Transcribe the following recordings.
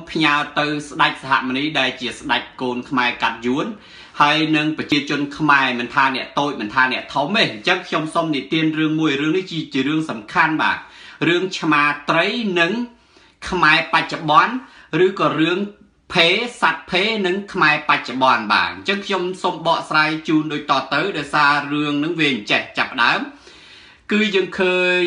ផ្ញើទៅស្ដេចសហមនីដែលជាស្ដេចកូនខ្មែរកាត់យួនហើយនឹងប្រជាជនខ្មែរមិនថាអ្នកតូចមិនថាអ្នកធំទេអញ្ចឹងខ្ញុំសូមនិទានរឿងមួយរឿងនេះជារឿងសំខាន់បាទរឿងឆ្មាត្រីនិងខ្មែរបច្ចុប្បន្នឬក៏រឿងភេសត្វភេនិងខ្មែរបច្ចុប្បន្នបាទអញ្ចឹងខ្ញុំសូមបកស្រាយជូនដូចតទៅដោយសាររឿងនឹងវាអញ្ចេះចាប់ដើមគឺយើងឃើញ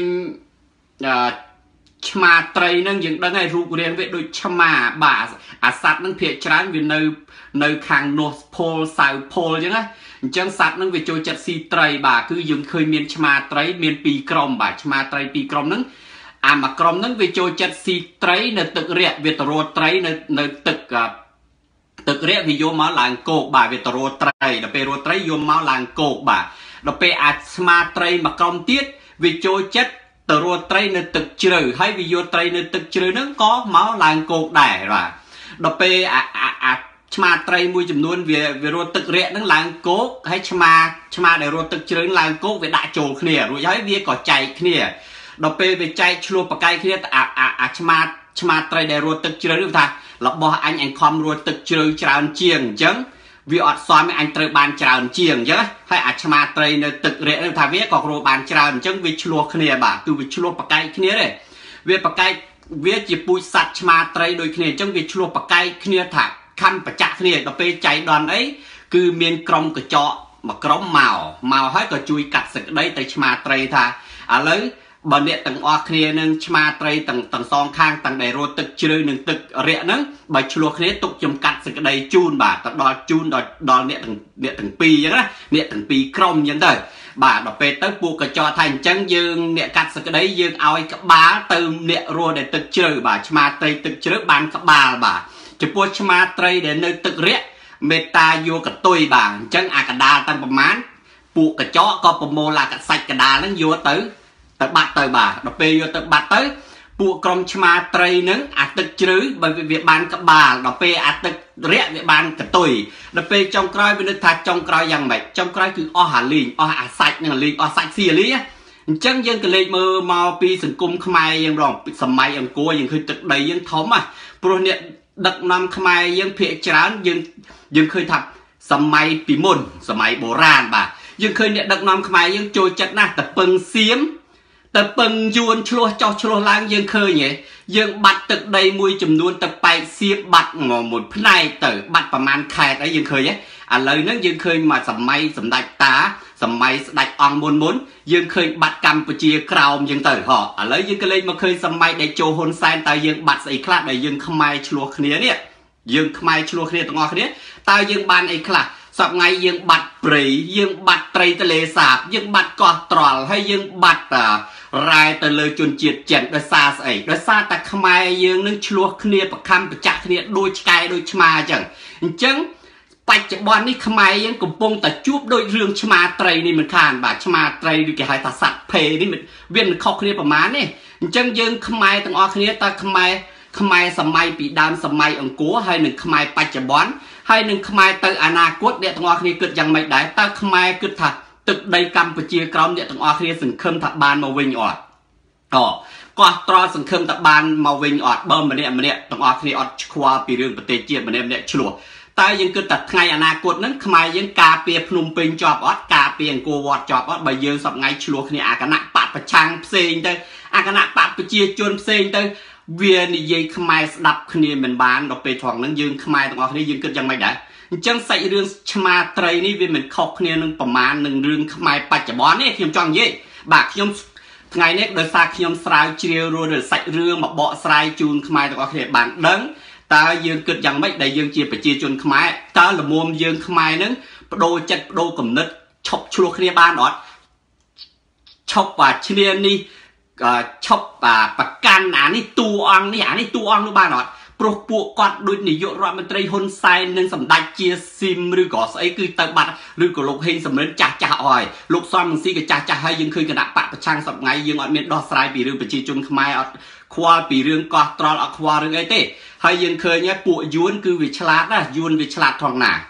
ឆ្មាត្រីនឹងយើងដឹងហើយរូបរាងវាដូចឆ្មាបាទអាសត្វនឹងភាគច្រើនវានៅខាងនោះពលសៅពលអញ្ចឹងណាអញ្ចឹងសត្វនឹងវាចូលចិត្តស៊ីត្រីបាទគឺយើងឃើញមានឆ្មាត្រីមាន2ក្រុមបាទឆ្មាត្រី2ក្រុមហ្នឹងអាមួយក្រុមហ្នឹងវាចូលចិត្តស៊ីត្រីនៅទឹករាក់វាទៅរកត្រីនៅទឹករាក់វាយកមកឡើងគោកបាទវាទៅរកត្រីដល់ពេលរកត្រីយកមកឡើងគោកបាទដល់ពេលអាឆ្មាត្រីមួយក្រុមទៀតវាចូលចិត្តទៅរកត្រីនៅទឹកជ្រៅហើយវាយកត្រីនៅទឹកជ្រៅហ្នឹងក៏មកឡើងគោកដែរបាទដល់ពេលអាឆ្មាត្រីមួយចំនួនវារត់ទឹករាក់ហ្នឹងឡើងគោកហើយឆ្មាដែលរត់ទឹកជ្រៅឡើងគោកវាដាក់ចូលគ្នារួចហើយវាក៏ចែកគ្នាដល់ពេលវាចែកឆ្លោះបកាយគ្នាអាឆ្មាត្រីដែលរត់ទឹកជ្រៅនេះថារបស់អញខំរត់ទឹកជ្រៅច្រើនជាងអញ្ចឹងវាអត់សមអញត្រូវបានច្រើនជាងអញ្ចឹងហើយអាឆ្មាត្រីនៅទឹករាក់នេះថាវាក៏រត់បានច្រើនអញ្ចឹងវាឆ្លោះគ្នាបាទគឺវាឆ្លោះបកាយគ្នាទេវាបកាយវាជាពូជសត្វឆ្មាត្រីដូចគ្នាអញ្ចឹងវាឆ្លោះបកាយគ្នាថាខំប្រចាក់គ្នាដល់ពេលចៃដន្យអីគឺមានក្រុមកញ្ចក់មួយក្រុមមកហើយក៏ជួយកាត់សេចក្តីទៅឆ្មាត្រីថាឥឡូវបើអ្នកទាំងអស់គ្នានឹងឆ្មាត្រីទាំងសងខាងទាំងដែលរត់ទឹកជ្រៅនិងទឹករាក់ហ្នឹងបើឆ្លោះគ្នាទុកចំកាត់សេចក្តីជូនបាទទៅដល់ជូនដល់អ្នកទាំងពីរអញ្ចឹងណាអ្នកទាំងពីរក្រុមអញ្ចឹងទៅបាទដល់ពេលទៅពួកកញ្ចក់ថាអញ្ចឹងយើងអ្នកកាត់សេចក្តីយើងឲ្យក្បាលទៅអ្នករស់ដែលទឹកជ្រៅបាទឆ្មាត្រីទឹកជ្រៅបានក្បាលបាទចំពោះឆ្មាត្រីដែលនៅទឹករាក់មេត្តាយកកតុយបាទអញ្ចឹងអាកដាលទាំងប្រមាណពួកកញ្ចក់ក៏ប្រមូលអាកសាច់កដាលហ្នឹងយកទៅបាត់ទៅបាទដល់ពេលយកទៅបាត់ទៅពួកក្រុមឆ្មាត្រីហ្នឹងអាទឹកជ្រៅបើវាបានក្បាលដល់ពេលអាទឹករាក់វាបានកតុយដល់ពេលចុងក្រោយវានឹកថាចុងក្រោយយ៉ាងម៉េចចុងក្រោយគឺអស់អាលីងអស់អាសាច់ហ្នឹងអាលីងអស់សាច់ស៊ីអាលីងអញ្ចឹងយើងក៏លេចមើលមកពីសង្គមខ្មែរយើងរងសម័យអង្គរយើងឃើញទឹកដីយើងធំណាព្រោះអ្នកដឹកនាំខ្មែរយើងភាគច្រើនយើងឃើញថាសម័យពីមុនសម័យបុរាណបាទយើងឃើញអ្នកដឹកនាំខ្មែរយើងចូលចិត្តណាស់តែពឹងសៀមតែពឹងយួនឆ្លោះចោះឆ្លោះឡើងយើងឃើញហ៎យើងបាត់ទឹកដីមួយចំនួនទៅប៉ែកសៀបបាត់មួយផ្នែកទៅបាត់ប្រមាណខេត្តអីយើងឃើញហ៎ឥឡូវហ្នឹងយើងឃើញមកសម័យសម្ដេចតាសម័យស្ដេចអង្គមុនយើងឃើញបាត់កម្ពុជាក្រោមយើងទៅហ៎ឥឡូវយើងក៏លេចមកឃើញសម័យដែលចូលហ៊ុនសែនតើយើងបាត់ស្អីខ្លះដែលយើងខ្មែរឆ្លោះគ្នានេះយើងខ្មែរឆ្លោះគ្នាទាំងអស់គ្នាតើយើងបានអីខ្លះសប្ងៃយើងបាត់ព្រៃយើងបាត់ត្រីទលេសាបយើងបាត់កោះត្រល់ហើយយើងបាត់រ៉ែទៅលើជនជាតិចិនដោយសារស្អីដោយសារតែខ្មែរយើងនឹងឆ្លោះគ្នាប្រខំប្រចាក់គ្នាដូចឆ្កែដូចឆ្មាអញ្ចឹងបច្ចុប្បន្ននេះខ្មែរយើងកំពុងតែជួបដូចរឿងឆ្មាត្រីនេះមិនខានបាទឆ្មាត្រីឬគេហៅថាសត្វភេនេះវាមិនខុសគ្នាប្រមាណទេអញ្ចឹងយើងខ្មែរទាំងអស់គ្នាតើខ្មែរសម័យពីដើមសម័យអង្គរហើយនឹងខ្មែរបច្ចុប្បន្នហើយនឹងខ្មែរទៅអនាគតអ្នកទាំងអស់គ្នាគិតយ៉ាងម៉េចដែរតើខ្មែរគិតថាទឹកដីកម្ពុជាក្រោមអ្នកទាំងអស់គ្នាសង្ឃឹមថាបានមកវិញអត់កោះត្រល់សង្ឃឹមថាបានមកវិញអត់បើម្នាក់ទាំងអស់គ្នាអត់ខ្វល់ពីរឿងប្រទេសជាតិម្នាក់ឆ្លោះតើយើងគិតថាថ្ងៃអនាគតហ្នឹងខ្មែរយើងការពារភ្នំពេញជាប់អត់ការពារអង្គរវត្តជាប់អត់បើយើងសប្ងៃឆ្លោះគ្នាអាគណៈបកប្រឆាំងផ្សេងទៅអាគណៈបកប្រជាជនផ្សេងទៅវានិយាយខ្មែរស្ដាប់គ្នាមិនបានដល់ពេលត្រង់ហ្នឹងយើងខ្មែរទាំងអស់គ្នាយើងគិតយ៉ាងម៉េចដែរអញ្ចឹងសាច់រឿងឆ្មាត្រីនេះវាមិនខុសគ្នានឹងប្រមាណនឹងរឿងខ្មែរបច្ចុប្បន្នទេខ្ញុំចង់និយាយបាទខ្ញុំថ្ងៃនេះដោយសារខ្ញុំស្រាវជ្រាវរស់សាច់រឿងមកបកស្រាយជូនខ្មែរទាំងអស់គ្នាបានដឹងតើយើងគិតយ៉ាងម៉េចដែលយើងជាប្រជាជនខ្មែរតើល្មមយើងខ្មែរហ្នឹងបដូរចិត្តបដូរគំនិតឈប់ឆ្លោះគ្នាបានអត់ឈប់ឈ្នានេះឈប់ប្រកាន់អានេះតួអង្គនេះអានេះតួអង្គនោះបានអត់ព្រោះពួកគាត់ដូចនាយករដ្ឋមន្ត្រីហ៊ុនសែននិងសម្ដេចជាស៊ីមឬក៏ស្អីគឺទៅបាត់ឬក៏លោកហេងសំរិនចាស់អស់ហើយលោកសំរងស៊ីក៏ចាស់ហើយយើងឃើញគណៈបកប្រឆាំងសប្ងៃយើងអត់មានដោះស្រាយពីរឿងប្រជាជនខ្មែរអត់ខ្វល់ពីរឿងកោះត្រល់អត់ខ្វល់រឿងអីទេហើយយើងឃើញពួកយួនគឺវាឆ្លាតណាយួនវាឆ្លាតថងណា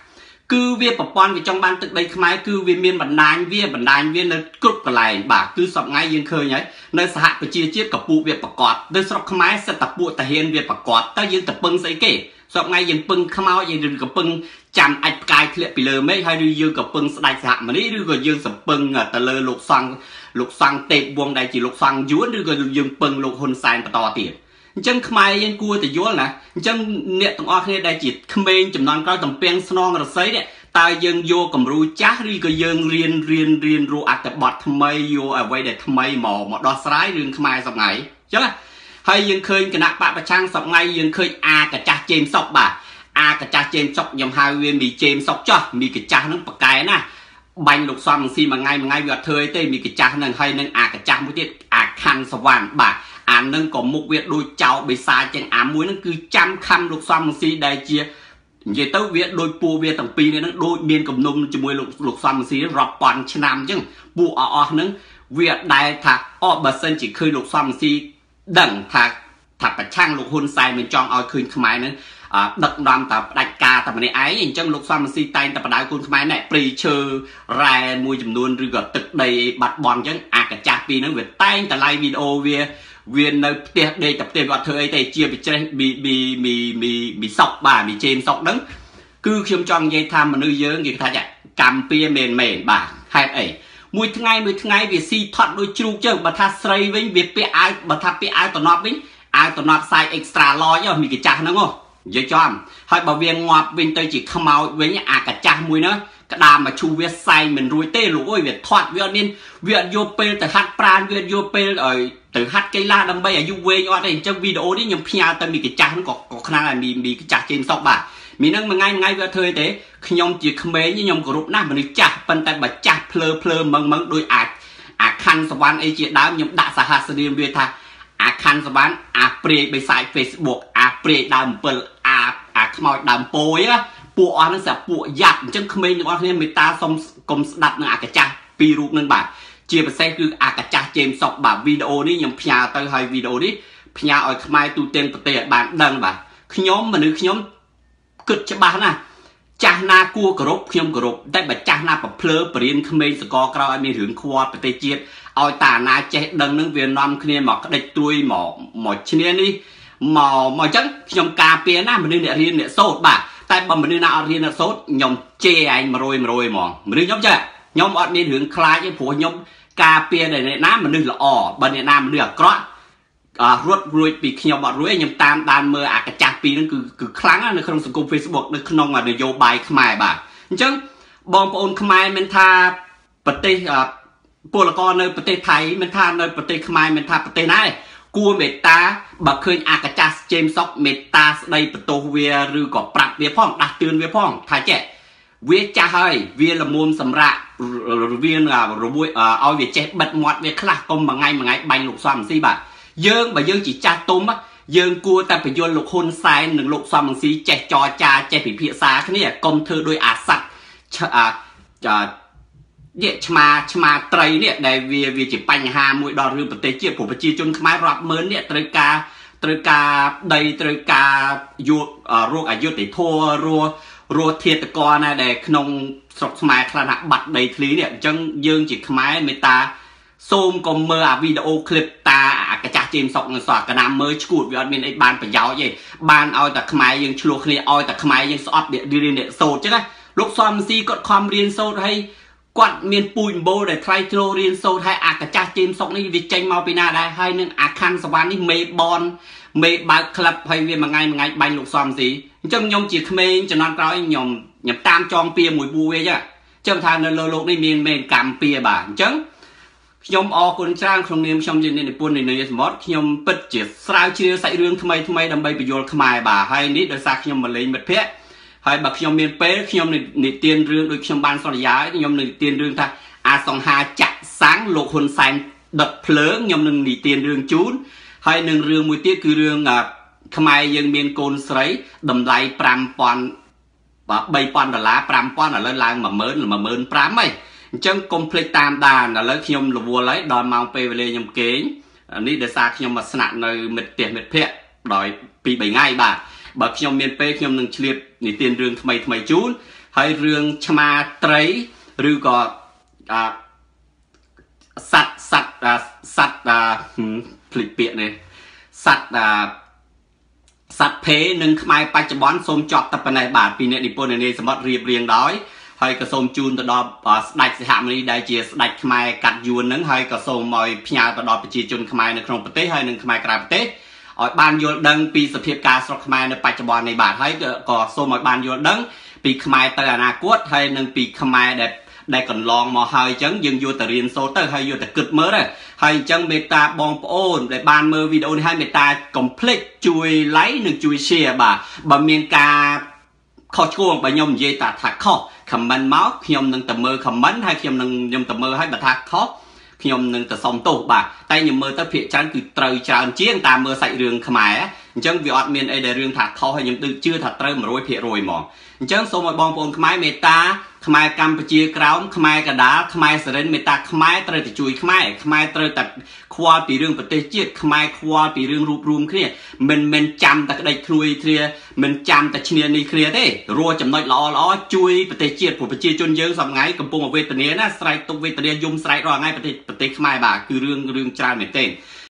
cứ việc bảo quan về trong ban tự đây khai cứ về miền bản đàn viên nó cướp cả lại bà cứ sập ngay dương khơi nhảy nơi xã hội chia chiếtกับปูviệcประกอบnơi sập khai sẽ tậpปูแต่เห็นviệcประกอบแต่ยังtập pưngใส่เก๋สอบไงยังปึงขมาวยังดึงกับปึงจำไอ้กายเคลียไปเลยไม่ให้ดูยืงกับปึงสไลด์สะมันนี่ดูก็ยืงสับปึงแต่เลยลูกซังเตะวงใดจีลูกซังย้วนดูก็ยืงปึงลูกคนใส่ประต่อเตียจังขมายยังกลัวแต่ย้วนนะจังเนี่ยต้องออกเนี่ยได้จิตขมายจำนวนก็ต้องเปลี่ยนสนองกระใสเนี่ยตายยังโยกับรู้จ้าหรือก็ยังเรียนรู้อัตบอดทำไมโยเอาไว้เด็ดทำไมหมอดอสไลด์เรื่องขมายสับไงใช่ไหมให้ยังเคยคณะปะประชังสับไงยังเคยกับจ่าเจมส์ซอกบ่ากับจ่าเจมส์ซอกยำฮาเวียมีเจมส์ซอกจ้ะมีกับจ่านั่งปากกายนะบังลูกซ้อมซีมาไงเวทเธอเต้มีกับจ่านั่งให้นั่งกับจ่ามุติคันสวรรค์บ่านั่งก็มุกเวียดโดยเจ้าใบซาจังมวยนั่นคือจำคำลูกซ้อมซีได้เจียเยเต้เวียดโดยปูเวียดต่างปีเนี่ยนั่งโดยเมียนกับนมจมวยลูกซ้อมซีรอบปอนชนามจังปูนั่งเวียดได้ถ้าเบอร์เซนจิเคยลูกซ้อมซีดังถ้าประช่างลูกหุ่นใส่มันจองเอาคืนขมายนั้นดักดำแต่ดักกาแต่มันในไอ้ยังจังลูกซ้อมซีไตแต่ประดาคุณขมายเนี่ยปรีเชอร์แรงมวยจำนวนหรือก็ตึกใดบัดบอลจังกับจากปีนั้นเวียดไตแต่ไลวิดีโอเวียนในเตะเดย์กับเตะวัดเธอไอ้เตะเชียร์ไปเจมีซอกบ่ามีเจมซอกนั้นคือเชื่อมจองยัยทำมันเยอะกี่ท่าจะกำเปียเมนบ่าให้ไอ้มวยทั้งไงเวียซีทอดโดยจูเจ้าบัตรใส่วิ่งเวียเปียไอบัตรเปียไอตัวนอวิ่งไอตัวนอใส่เอ็กซ์ตร้าลอยมีกี่จ่านั่งอ๋อเยอะจอมให้บ่เวียงงอบวิ่งเตยจิขมาววิ่งกับจ่ามวยเนาะกระดามมาชูเวียใส่เหมือนรุยเต้หรือว่าเวียทอดเวียนินเวียโยเปลแต่ฮัดปราณเวียโยเปลแต่ฮัดไกลาดังใบอายุเวียว่าแต่จะวิดีโอนี่ยังพิจารณาแต่มีกี่จ่าทั้งก็ขนาดมีกี่จ่าเจนซอกบ่ามีนั่งมาไงเวียเธอเต้ขยมจีขเมย์ยมกรุบหน้ามันจ่าเป็นแต่บัดจ่าเพลมังโดยคันสวรรค์ไอเจียดาวยมด่าสหัสเดียมเวียท่าคันสวรรค์เปรย์ไปใส่เฟซบุ๊กเปรย์ดำเปิลขมอยดำโปยอะปูอ่อนนั่นแสบปูหยัดจังขมิ้นอ่อนเนี่ยมีตาสมกลมดับหนึ่งกระจาปีรูปหนึ่งบาทเจียบเซ่คือกระจาเจมสอบแบบวิดีโอนี้ยังพยาเตยให้วิดีโอนี้พยาอ่อยขมายตูเต็มเตะบานดังบาทขยมมันนึกขยมกึดจะบานนะจ่าหน้ากัวกรบขยมกรบได้แบบจ่าหน้าแบบเพลอเปลี่ยนขมิ้นสกอร์กราวมีถึงควอดเตะเจียบเอาตาหน้าเจดังนึงเวียนนอมขมิ้นหมอกได้ตุยหมอชนิดนี้หมอจังขยมกาเปียหน้ามันนึกเนี่ยเรียนเนี่ยโซดบาแต่บำมันน่าเรียนโซดยมเจไอมาโรยมองมันยมจะยมอดมีถึงคลายยังผัวยมกาเปียในน้ำมันนึกละบันในน้ำมันนึกกระรวดรวยปีขยมอดรวยยมตามดานเมื่อกระจักปีนั่นคือครั้งในขนมสังคมเฟซบุ๊กในขนมนโยบายขมายบ่าจังบอมปอนขมายมันทาปฏิปุรกรในประเทศไทยมันทาในประเทศขมายมันทาประเทศไหนกูเมตาบักเคยกระจัสเจมซอกเมตาในประตูเวียหรือก็ปรับเวียพ่องดักเตือนเวียพ่องถ่ายแจเวียจะให้เวียละมุมสำระเวียระบุเอาเวียเจ็บบัดหมดเวียคลากลมบางไงใบลูกซ้ำซีบ่ะเยิงบ่เยิงจีจ่าตุ้มอ่ะเยิงกูแต่ไปโยนลูกคนทรายหนึ่งลูกซ้ำซีเจ็บจอจ่าเจ็บผีเพียซาแค่นี้กลมเธอโดยอาสัตเนี่ยชมาไตรเนี่ยได้เวียจีปัญหามวยดอรือประเทศเจียผมไปจีจนขมายรับเมินเนี่ยตรกาโยโรคอายุติทัวรัวเทียตกรนะได้ขนมสกสมัยขนาดบัตรได้ทลีเนี่ยจังยืงจีขมายเมตาโซมกมเมอร์วิดีโอคลิปตากระจาเจมสอกเงินสอดกระนำเมอร์ชูดวิอันมีไอ้บานไปยาวยี่บานเอาแต่ขมายยังชลวกเนี่ยเอาแต่ขมายยังสอบเดียเนี่ยโซดใช่ไหมลูกซอมซีก็ความเรียนโซดให้กวาดเมียนปูนโบได้ไทรโทรเรียนโซไทยกระจาเจมสอกนี่วิจัยมาปีนาได้ให้นึงคันสวรรค์นี่เมย์บอลเมย์บาคลับให้เวียมาไงใบลูกซอมซีจังยมจีขเมงจะนอนกลางยมตามจองเปียหมวยบูเวียจ้ะจังทางในโลกนี่เมนกรรมเปียบ่าจังยมออกคนจ้างคงเนียมชมจีในปุ่นในสมอดยมปิดจีสาวเชียใส่เรื่องทำไมดำใบประโยชน์ขมายบ่าให้นิดโดยซักยมมาเลยมัดเพะให้บักยมเมียนเป๊ะยมในเตียนเรื่องโดยยมบานสลายยมในเตียนเรื่องท่าสองหาจักสังโลกคนใส่ดับเพลิงยมหนึ่งในเตียนเรื่องจูนให้หนึ่งเรื่องมวยเตี้ยคือเรื่องขมายยังเมียนโกนใส่ดำไหลปรามปอนใบปอนดอลลาร์ปรามปอนอะไรลางมาเมินปรามไหมจังคอมเพล็กตามดานแล้วขยมระวัวไหลดอนมาไปเวลยมเก๋อันนี้เดซ่าขยมมาสนับในเม็ดเปียเม็ดเพะดอยปีใบง่ายบ่าบักขยมเมียนเป้ขยมหนึ่งเฉลี่ยในเตียนเรื่องทำไมจูนហើយរឿងឆ្មាត្រីឬក៏សัตว์ភ្លេចពាក្យនេះសัตว์ភេនិងខ្មែរបច្ចុប្បន្នសូមចប់តែប៉ុណ្ណេះបាទពីអ្នកនិពន្ធនាយសម្បត្តិរៀបរៀងដោយហើយក៏សូមជូនទៅដល់ស្ដេចសិហមុនីដែលជាស្ដេចខ្មែរកាត់យួននឹងហើយក៏សូមឲ្យផ្ញើទៅដល់ប្រជាជនខ្មែរនៅក្នុងប្រទេសហើយនិងខ្មែរក្រៅប្រទេសឲ្យបានយល់ដឹងពីសភាពការស្រុកខ្មែរនៅបច្ចុប្បន្ននេះបាទហើយក៏សូមឲ្យបានយល់ដឹងពីខ្មែរទៅអនាគតហើយនិងពីខ្មែរដែលកន្លងមកហើយអញ្ចឹងយើងយកទៅរៀនសូត្រទៅហើយយកទៅគិតមើលទៅហើយអញ្ចឹងមេត្តាបងប្អូនដែលបានមើលវីដេអូនេះហើយមេត្តាកុំភ្លេចជួយ like និងជួយ share បាទបើមានការខុសឆ្គងបើខ្ញុំនិយាយថាខុស comment មកខ្ញុំនឹងទៅមើល comment ហើយខ្ញុំទៅមើលហើយបើថាខុសខ្ញុំនឹងទៅសុំទោសបាទតែខ្ញុំមើលទៅភាគច្រើនគឺត្រូវច្រើនជាងតាមមើលសាច់រឿងខ្មែរអញ្ចឹងវាអត់មានអីដែលរឿងថាខុសហើយខ្ញុំដូចជឿថាត្រូវ 100% ហ្មងអញ្ចឹងសូមឲ្យបងប្អូនខ្មែរមេត្តាខ្មែរកម្ពុជាក្រោមខ្មែរកណ្ដាលខ្មែរសរិនមេត្តាខ្មែរត្រូវតែជួយខ្មែរត្រូវតែខ្វល់ពីរឿងប្រទេសជាតិខ្មែរខ្វល់ពីរឿងរួបរวมគ្នាមិនចាំតែក្តីឃ្លួយគ្នាមិនចាំតែឈ្នានេះគ្នាទេរួចចំណុចល្អជួយប្រទេសជាតិព្រោះប្រជាជនយើងសប្ងៃកំពុងវេទនាណាស្រែកទុកវេទនាយំស្រែករាល់ថ្ងៃប្រទេសខ្មែរបាទគឺរឿងច្រើនមែនទែន